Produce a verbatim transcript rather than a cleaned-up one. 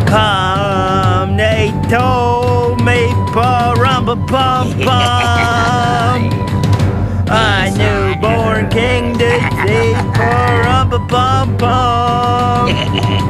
come. They told me pa-rum-pa-pum-pum. A newborn king to see pa-rum-pa-pum-pum.